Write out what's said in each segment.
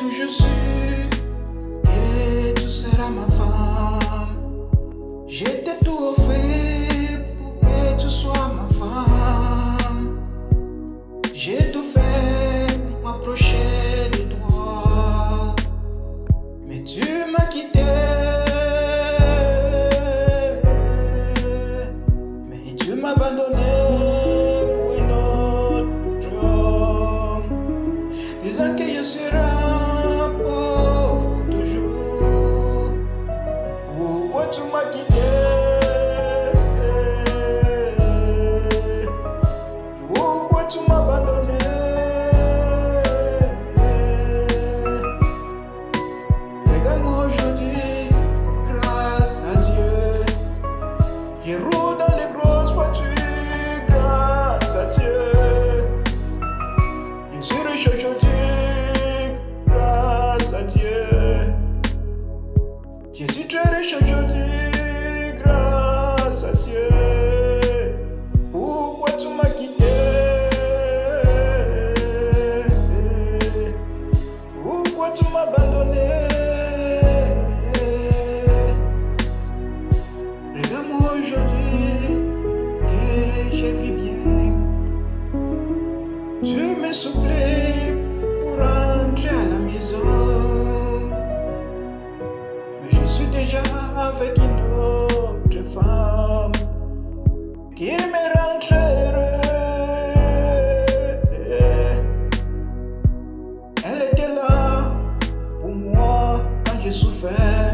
toujours su que tu seras ma femme. J'étais tout fait pour que tu sois ma femme. J'ai tout fait pour m'approcher de toi, mais tu m'as quitté. Mais tu m'as abandonné pour un autre homme, disant que je serai pauvre pour toujours. Pourquoi tu m'as quitté? Pourquoi tu m'as abandonné? Regarde-moi aujourd'hui, grâce à Dieu. Je roule dans les grosses voitures, grâce à Dieu. Je suis riche aujourd'hui, grâce à Dieu. Je suis très riche aujourd'hui, grâce à Dieu. Pourquoi tu m'as quitté? Pourquoi tu m'as abandonné? Regarde-moi aujourd'hui que je vis bien. Tu me supplies pour rentrer à la maison, mais je suis déjà avec une autre femme qui me rend très heureux. Elle était là pour moi quand je souffrais.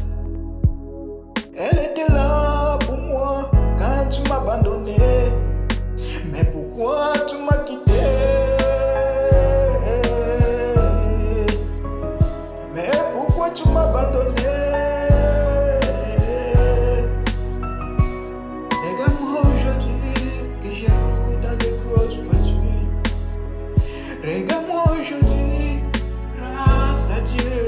Elle était là pour moi quand tu m'as abandonné. Mais pourquoi tu m'as quitté? Mais pourquoi tu m'as abandonné? Regarde-moi aujourd'hui que je roule dans les grosses voitures. Regarde-moi aujourd'hui, grâce à Dieu.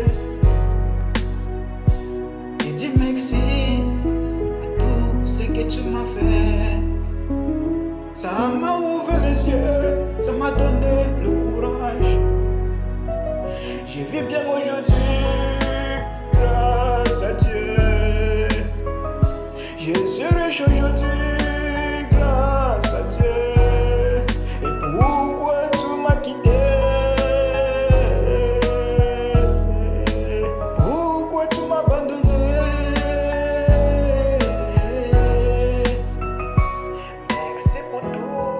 Et dis merci à tout ce que tu m'as fait. Ça m'a ouvert les yeux, ça m'a donné le courage. Je vis bien aujourd'hui, grâce à Dieu. Je suis riche aujourd'hui, grâce à Dieu. Et pourquoi tu m'as quitté? Pourquoi tu m'as abandonné? Merci pour tout.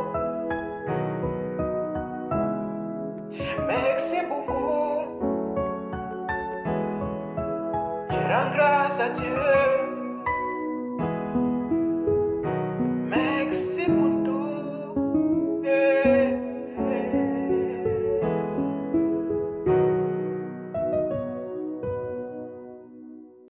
Merci beaucoup. Je rends grâce à Dieu.